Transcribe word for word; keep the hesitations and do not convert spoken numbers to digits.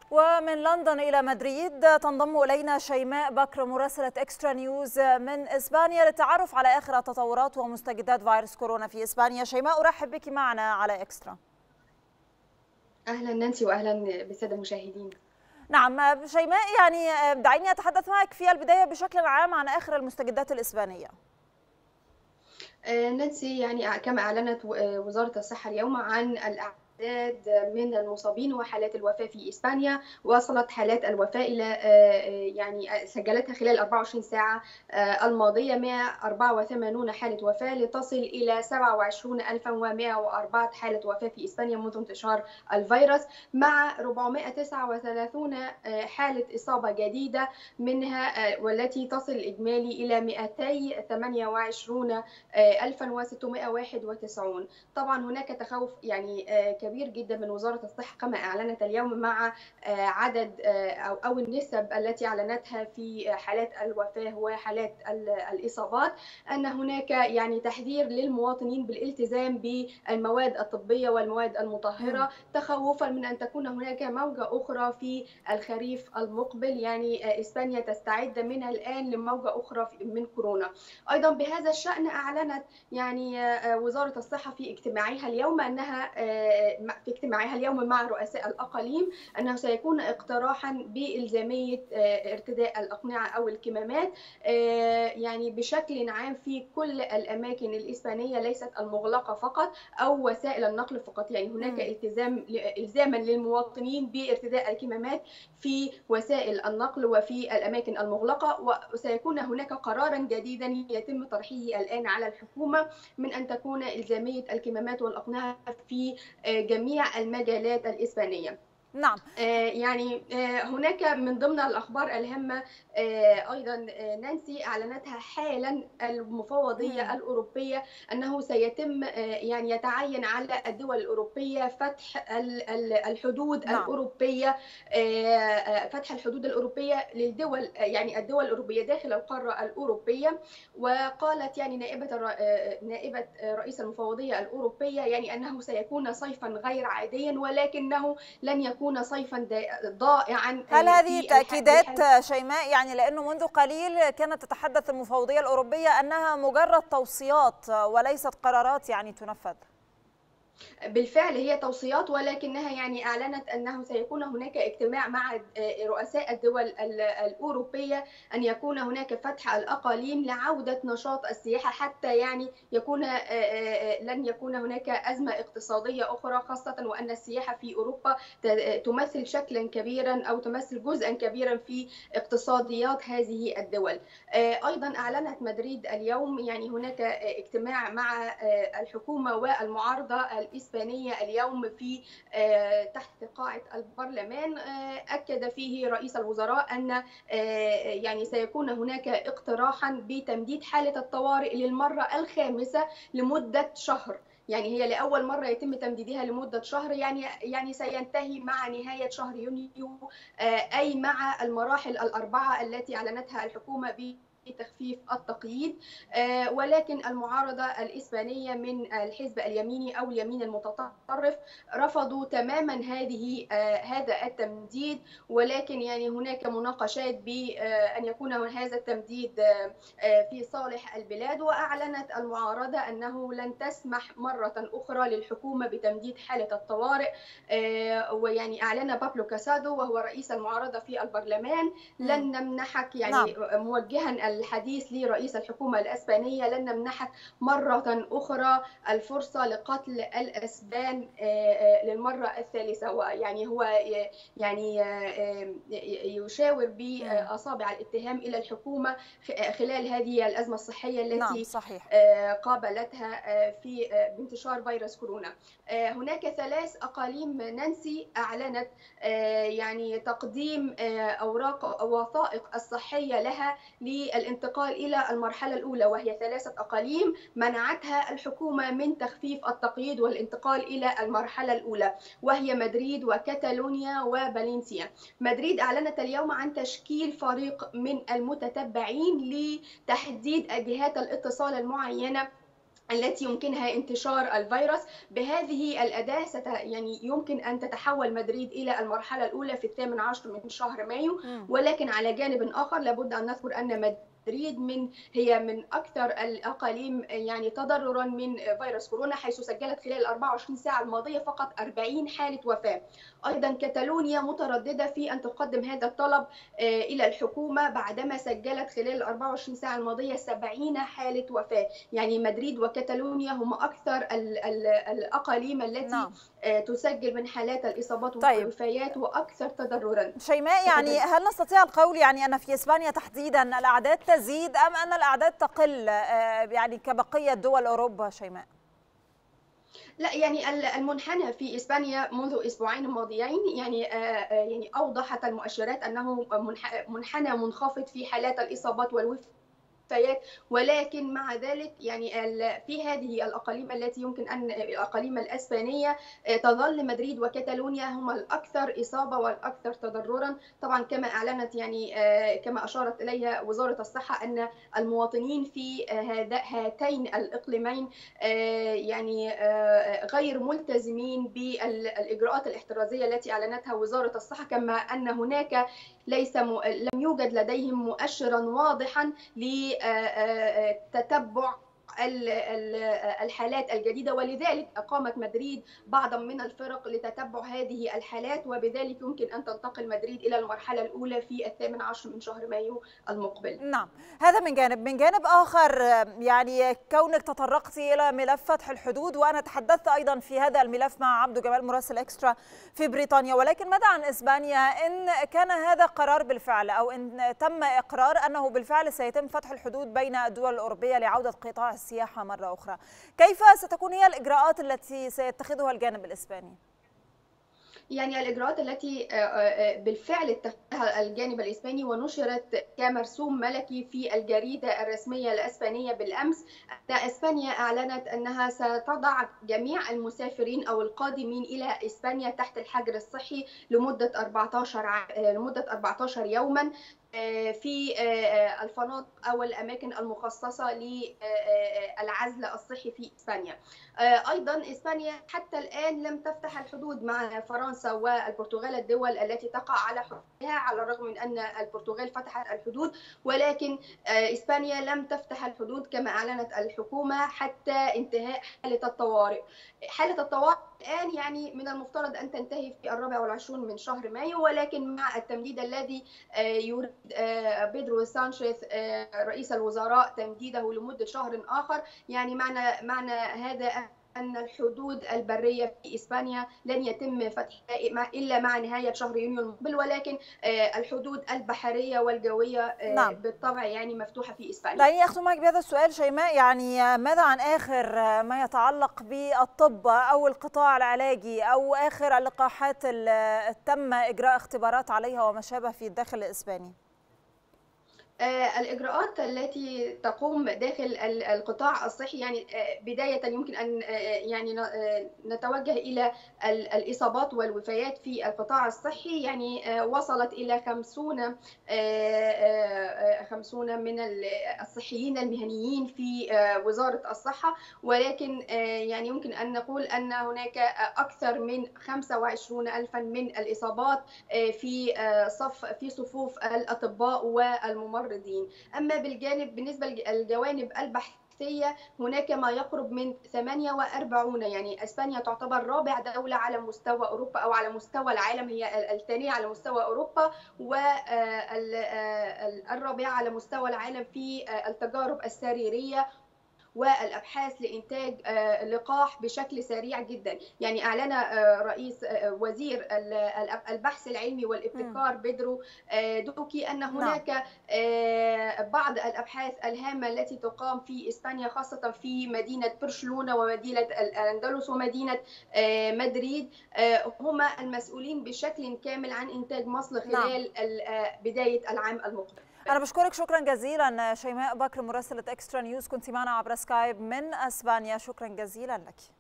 ومن لندن إلى مدريد تنضم إلينا شيماء بكر مراسلة إكسترا نيوز من إسبانيا للتعرف على آخر تطورات ومستجدات فيروس كورونا في إسبانيا. شيماء، أرحب بك معنا على إكسترا. أهلا نانسي وأهلا بالسادة المشاهدين. نعم شيماء، يعني دعيني أتحدث معك في البداية بشكل عام عن آخر المستجدات الإسبانية. نانسي، يعني كما أعلنت وزارة الصحة اليوم عن الأعداد من المصابين وحالات الوفاة في إسبانيا، وصلت حالات الوفاة إلى يعني سجلتها خلال أربع وعشرين ساعة الماضية مئة وأربعة وثمانين حالة وفاة، لتصل إلى سبعة وعشرين ألفا ومئة وأربعة حالة وفاة في إسبانيا منذ انتشار الفيروس، مع أربعمئة وتسعة وثلاثين حالة إصابة جديدة منها، والتي تصل الإجمالي إلى مئتين وثمانية وعشرين ألفا وستمئة وواحد وتسعين. طبعا هناك تخوف يعني كبير جدا من وزارة الصحة كما أعلنت اليوم، مع عدد أو أو النسب التي أعلنتها في حالات الوفاة وحالات الإصابات، أن هناك يعني تحذير للمواطنين بالالتزام بالمواد الطبية والمواد المطهرة، تخوفا من أن تكون هناك موجة أخرى في الخريف المقبل. يعني إسبانيا تستعد من الآن لموجة أخرى من كورونا. أيضا بهذا الشأن أعلنت يعني وزارة الصحة في اجتماعها اليوم أنها في اجتماعها اليوم مع رؤساء الأقاليم أنه سيكون اقتراحا بإلزامية ارتداء الأقنعة أو الكمامات يعني بشكل عام في كل الأماكن الإسبانية، ليست المغلقة فقط أو وسائل النقل فقط. يعني هناك التزام إلزاما للمواطنين بارتداء الكمامات في وسائل النقل وفي الأماكن المغلقة، وسيكون هناك قرارا جديدا يتم طرحه الآن على الحكومة من أن تكون إلزامية الكمامات والأقنعة في جميع المجالات الإسبانية. نعم. يعني هناك من ضمن الأخبار الهامة أيضا نانسي أعلنتها حالا المفوضية الأوروبية أنه سيتم يعني يتعين على الدول الأوروبية فتح الحدود نعم. الأوروبية فتح الحدود الأوروبية للدول، يعني الدول الأوروبية داخل القارة الأوروبية. وقالت يعني نائبة نائبة رئيس المفوضية الأوروبية يعني أنه سيكون صيفا غير عاديا، ولكنه لن يكون صيفا ضائعا. هل هذه تأكيدات شيماء؟ يعني لأنه منذ قليل كانت تتحدث المفوضية الأوروبية أنها مجرد توصيات وليست قرارات يعني تنفذ. بالفعل هي توصيات، ولكنها يعني أعلنت أنه سيكون هناك اجتماع مع رؤساء الدول الأوروبية أن يكون هناك فتح الأقاليم لعودة نشاط السياحة، حتى يعني يكون لن يكون هناك أزمة اقتصادية أخرى، خاصة وأن السياحة في أوروبا تمثل شكلا كبيرا أو تمثل جزءا كبيرا في اقتصاديات هذه الدول. أيضا أعلنت مدريد اليوم يعني هناك اجتماع مع الحكومة والمعارضة الإسبانية اليوم في تحت قاعة البرلمان. أكد فيه رئيس الوزراء أن يعني سيكون هناك اقتراحا بتمديد حالة الطوارئ للمرة الخامسة لمدة شهر. يعني هي لأول مرة يتم تمديدها لمدة شهر، يعني يعني سينتهي مع نهاية شهر يونيو، أي مع المراحل الأربعة التي أعلنتها الحكومة ب تخفيف التقييد. ولكن المعارضة الإسبانية من الحزب اليميني أو اليمين المتطرف رفضوا تماما هذه هذا التمديد، ولكن يعني هناك مناقشات بأن يكون هذا التمديد في صالح البلاد. وأعلنت المعارضة أنه لن تسمح مرة أخرى للحكومة بتمديد حالة الطوارئ. ويعني أعلن بابلو كاسادو وهو رئيس المعارضة في البرلمان: لن نمنحك، يعني نعم. موجها الحديث لرئيس الحكومة الإسبانية، لن نمنحك مرة أخرى الفرصة لقتل الأسبان للمرة الثالثة. ويعني هو يعني يشاور بأصابع الاتهام إلى الحكومة خلال هذه الأزمة الصحية التي نعم صحيح. قابلتها في بانتشار فيروس كورونا. هناك ثلاث أقاليم نانسي أعلنت يعني تقديم أوراق وثائق الصحية لها للانتقال إلى المرحلة الأولى، وهي ثلاثة أقاليم منعتها الحكومة من تخفيف التقييد والانتقال إلى المرحلة الأولى، وهي مدريد وكاتالونيا وفالنسيا. مدريد أعلنت اليوم عن تشكيل فريق من المتتبعين لتحديد جهات الاتصال المعينة التي يمكنها انتشار الفيروس. بهذه الأداة ست يعني يمكن أن تتحول مدريد إلى المرحلة الأولى في الثامن عشر من شهر مايو. ولكن على جانب آخر لابد أن نذكر أن مدريد من هي من أكثر الأقاليم يعني تضررا من فيروس كورونا، حيث سجلت خلال الأربع وعشرين ساعة الماضية فقط أربعين حالة وفاة. أيضا كتالونيا مترددة في أن تقدم هذا الطلب إلى الحكومة بعدما سجلت خلال الأربع وعشرين ساعة الماضية سبعين حالة وفاة. يعني مدريد وكتالونيا هم أكثر ال ال الأقاليم التي نعم. تسجل من حالات الإصابات والوفيات وأكثر تضررا. شيماء، يعني هل نستطيع القول يعني أن في إسبانيا تحديدا الأعداد تزيد أم أن الأعداد تقل يعني كبقية دول أوروبا شيماء؟ لا، يعني المنحنى في اسبانيا منذ اسبوعين ماضيين يعني يعني اوضحت المؤشرات انه منحنى منخفض في حالات الاصابات والوفيات، ولكن مع ذلك يعني في هذه الاقاليم التي يمكن ان الاقاليم الاسبانيه تظل مدريد وكتالونيا هما الاكثر اصابه والاكثر تضررا. طبعا كما اعلنت يعني كما اشارت اليها وزاره الصحه ان المواطنين في هاتين الاقليمين يعني غير ملتزمين بالاجراءات الاحترازيه التي اعلنتها وزاره الصحه، كما ان هناك ليس م... لم يوجد لديهم مؤشرا واضحا لتتبع الحالات الجديدة، ولذلك أقامت مدريد بعضا من الفرق لتتبع هذه الحالات، وبذلك يمكن أن تنتقل مدريد إلى المرحلة الأولى في الثامن عشر من شهر مايو المقبل. نعم، هذا من جانب. من جانب آخر يعني كونك تطرقت إلى ملف فتح الحدود، وأنا تحدثت أيضا في هذا الملف مع عبدو جمال مراسل إكسترا في بريطانيا، ولكن ماذا عن إسبانيا إن كان هذا قرار بالفعل أو إن تم إقرار أنه بالفعل سيتم فتح الحدود بين الدول الأوروبية لعودة قطاع السياحة مرة أخرى؟ كيف ستكون هي الإجراءات التي سيتخذها الجانب الإسباني؟ يعني الإجراءات التي بالفعل اتخذها الجانب الإسباني ونشرت كمرسوم ملكي في الجريدة الرسمية الإسبانية بالأمس، أن إسبانيا أعلنت أنها ستضع جميع المسافرين أو القادمين إلى إسبانيا تحت الحجر الصحي لمدة أربعة عشر لمدة أربعة عشر يوما في الفنادق أو الأماكن المخصصة للعزل الصحي في إسبانيا. أيضا إسبانيا حتى الآن لم تفتح الحدود مع فرنسا والبرتغال، الدول التي تقع على حدودها، على الرغم من أن البرتغال فتحت الحدود، ولكن إسبانيا لم تفتح الحدود كما أعلنت الحكومة حتى انتهاء حالة الطوارئ. حالة الطوارئ الآن يعني من المفترض أن تنتهي في الرابع والعشرون من شهر مايو، ولكن مع التمديد الذي يريد بيدرو سانشيز رئيس الوزراء تمديده لمدة شهر آخر، يعني معنى معنى هذا أن الحدود البرية في إسبانيا لن يتم فتحها إلا مع نهاية شهر يونيو المقبل، ولكن الحدود البحرية والجوية نعم. بالطبع يعني مفتوحة في إسبانيا. دعيني أختم معك بهذا السؤال شيماء، يعني ماذا عن آخر ما يتعلق بالطب أو القطاع العلاجي أو آخر اللقاحات اللي تم إجراء اختبارات عليها وما شابه في الداخل الإسباني؟ الإجراءات التي تقوم داخل القطاع الصحي يعني بداية يمكن أن يعني نتوجه إلى الإصابات والوفيات في القطاع الصحي، يعني وصلت إلى خمسين خمسين من الصحيين المهنيين في وزارة الصحة، ولكن يعني يمكن أن نقول أن هناك أكثر من خمسة وعشرين ألفا من الإصابات في صف في صفوف الأطباء والممرضين. أما بالجانب بالنسبة للجوانب البحثية هناك ما يقرب من ثمانية وأربعين، يعني إسبانيا تعتبر رابع دولة على مستوى أوروبا أو على مستوى العالم، هي الثانية على مستوى أوروبا والرابعة على مستوى العالم في التجارب السريرية والابحاث لانتاج لقاح بشكل سريع جدا. يعني اعلن رئيس وزير البحث العلمي والابتكار بيدرو دوكي ان هناك بعض الابحاث الهامه التي تقام في اسبانيا، خاصه في مدينه برشلونه ومدينه الاندلس ومدينه مدريد، هما المسؤولين بشكل كامل عن انتاج مصل خلال بدايه العام المقبل. أنا بشكرك شكرا جزيلا شيماء بكر مراسلة إكسترا نيوز، كنت معنا عبر سكايب من أسبانيا، شكرا جزيلا لك.